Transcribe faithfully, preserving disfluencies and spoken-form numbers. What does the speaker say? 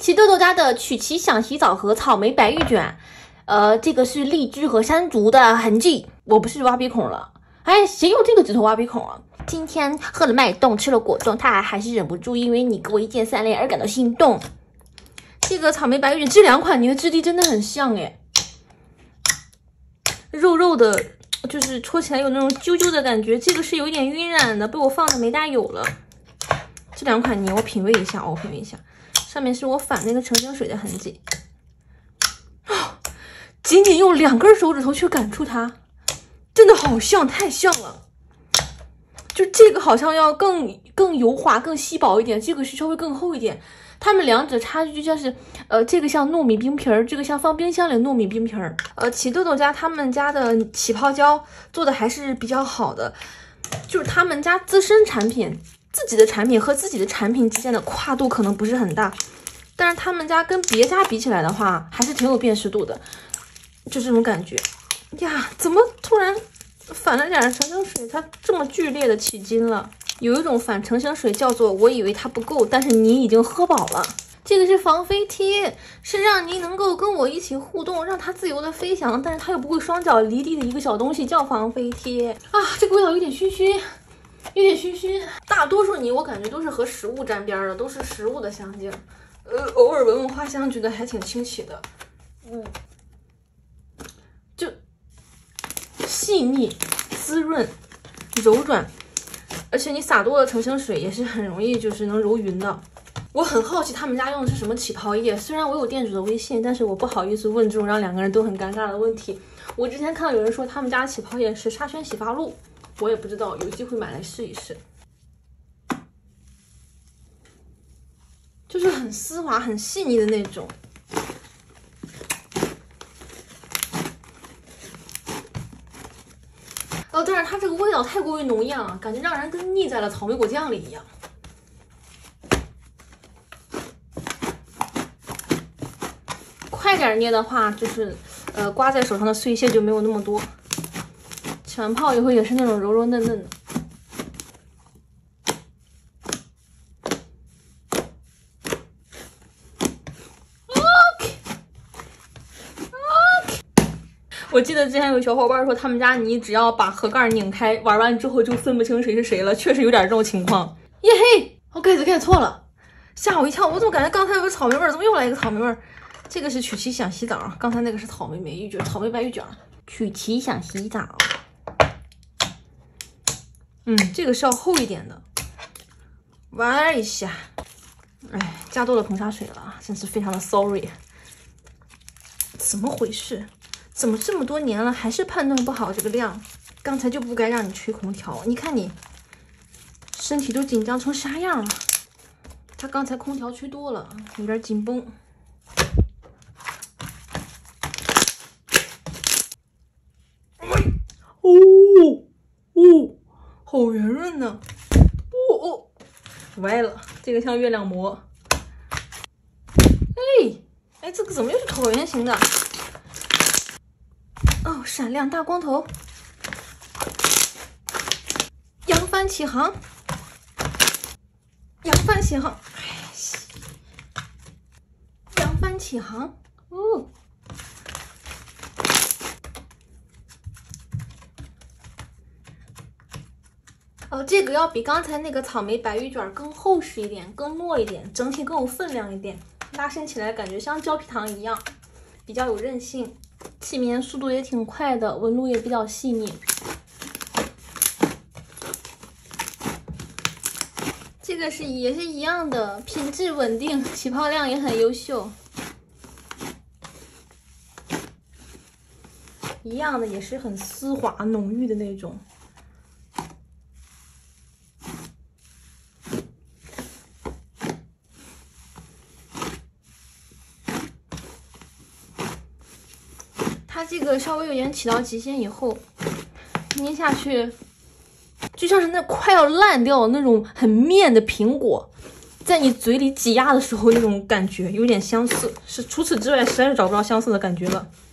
奇豆豆家的曲奇想洗澡和草莓白玉卷，呃，这个是荔枝和山竹的痕迹。我不是挖鼻孔了，哎，谁用这个指头挖鼻孔啊？今天喝了脉动，吃了果冻，他还还是忍不住因为你给我一键三连而感到心动。这个草莓白玉卷这两款你的质地真的很像哎，肉肉的，就是戳起来有那种揪揪的感觉。这个是有一点晕染的，被我放的没大有了。这两款泥我品味一下，我品味一下，上面是我反那个澄清水的痕迹。哦，仅仅用两根手指头去感触它，真的好像，太像了。就这个好像要更更油滑、更稀薄一点，这个是稍微更厚一点。它们两者差距就像是，呃，这个像糯米冰皮儿，这个像放冰箱里的糯米冰皮儿。呃，奇豆豆家他们家的起泡胶做的还是比较好的，就是他们家自身产品、自己的产品和自己的产品之间的跨度可能不是很大，但是他们家跟别家比起来的话，还是挺有辨识度的，就这种感觉。呀，怎么突然反了点澄清水，它这么剧烈的起筋了？有一种反澄清水叫做我以为它不够，但是你已经喝饱了。这个是防飞贴，是让你能够跟我一起互动，让它自由的飞翔，但是它又不会双脚离地的一个小东西，叫防飞贴啊。这个味道有点熏熏，有点熏熏。大多数泥我感觉都是和食物沾边的，都是食物的香精。呃，偶尔闻闻花香，觉得还挺清奇的。嗯，就细腻、滋润、柔软。而且你洒多了澄清水也是很容易就是能揉匀的。我很好奇他们家用的是什么起泡液，虽然我有店主的微信，但是我不好意思问这种让两个人都很尴尬的问题。我之前看到有人说他们家起泡液是沙宣洗发露，我也不知道，有机会买来试一试。就是很丝滑很细腻的那种。哦，但是它这个味道太过于浓艳了，感觉让人跟腻在了草莓果酱里一样。快点捏的话，就是呃刮在手上的碎屑就没有那么多。起完泡以后也是那种柔柔嫩嫩的。我记得之前有小伙伴说他们家泥只要把盒盖拧开，玩完之后就分不清谁是谁了，确实有点这种情况。耶嘿，我盖子盖错了，吓我一跳！我怎么感觉刚才有个草莓味儿，怎么又来一个草莓味儿？这个是曲奇想洗澡，刚才那个是草莓白玉卷，草莓白玉卷。曲奇想洗澡，嗯，这个是要厚一点的。玩一下，哎，加多了硼砂水了，真是非常的 sorry。怎么回事？怎么这么多年了还是判断不好这个量？刚才就不该让你吹空调，你看你身体都紧张成啥样了？他刚才空调吹多了，有点紧绷。哦哦，好圆润呢！哦哦，歪了，这个像月亮膜。哎哎，这个怎么又是椭圆形的？哦，闪亮大光头，扬帆起航，扬帆起航，哎，扬帆起航，哦，哦，这个要比刚才那个草莓白玉卷更厚实一点，更糯一点，整体更有分量一点，拉伸起来感觉像胶皮糖一样，比较有韧性。气绵速度也挺快的，纹路也比较细腻。这个是也是一样的，品质稳定，起泡量也很优秀。一样的也是很丝滑浓郁的那种。它这个稍微有点起到极限以后，捏下去就像是那快要烂掉的那种很面的苹果，在你嘴里挤压的时候那种感觉有点相似，是除此之外实在是找不着相似的感觉了。